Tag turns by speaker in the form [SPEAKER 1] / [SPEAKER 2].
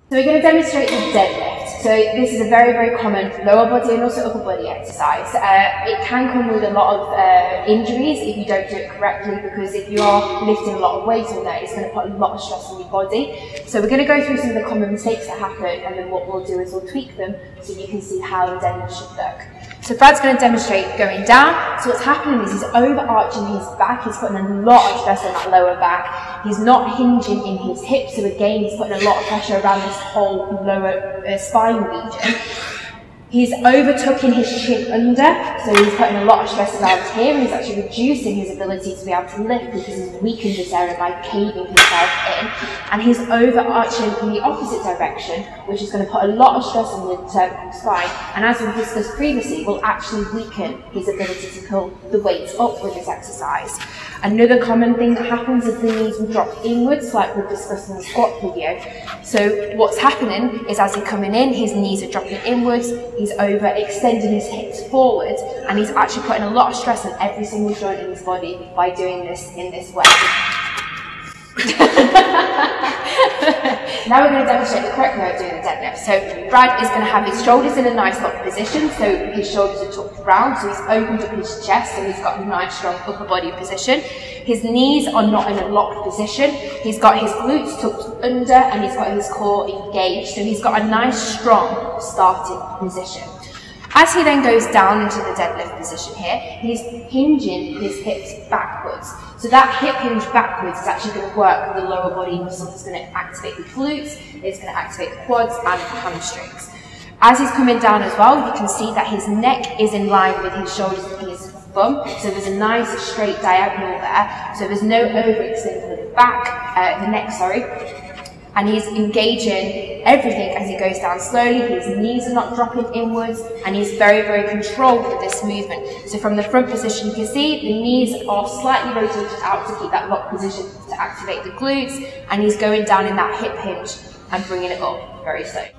[SPEAKER 1] So we're going to demonstrate the deadlift. So this is a very, very common lower body and also upper body exercise. It can come with a lot of injuries if you don't do it correctly, because if you are lifting a lot of weight on there, it's going to put a lot of stress on your body. So we're going to go through some of the common mistakes that happen, and then what we'll do is we'll tweak them so you can see how the deadlift should look. So Brad's going to demonstrate going down. So what's happening is he's overarching his back. He's putting a lot of stress on that lower back. He's not hinging in his hips. So again, he's putting a lot of pressure around this whole lower spine region. He's overtucking his chin under, so he's putting a lot of stress around here, and he's actually reducing his ability to be able to lift because he's weakened this area by caving himself in. And he's overarching in the opposite direction, which is going to put a lot of stress on the cervical spine, and as we've discussed previously, will actually weaken his ability to pull the weights up with this exercise. Another common thing that happens is the knees will drop inwards, like we've discussed in the squat video. So what's happening is as he's coming in, his knees are dropping inwards, he's overextending his hips forwards, and he's actually putting a lot of stress on every single joint in his body by doing this in this way. Now we're going to demonstrate the correct way of doing the deadlift. So Brad is going to have his shoulders in a nice locked position, so his shoulders are tucked round, so he's opened up his chest, so he's got a nice strong upper body position. His knees are not in a locked position. He's got his glutes tucked under, and he's got his core engaged, so he's got a nice strong starting position. As he then goes down into the deadlift position here, he's hinging his hips backwards. So that hip hinge backwards is actually going to work with the lower body muscles. It's going to activate the glutes, it's going to activate the quads and the hamstrings. As he's coming down as well, you can see that his neck is in line with his shoulders and his bum. So there's a nice straight diagonal there. So there's no overextending of the back, the neck, sorry. And he's engaging everything as he goes down slowly. His knees are not dropping inwards, and he's very, very controlled with this movement. So from the front position, you can see the knees are slightly rotated out to keep that locked position to activate the glutes, and he's going down in that hip hinge and bringing it up very slowly.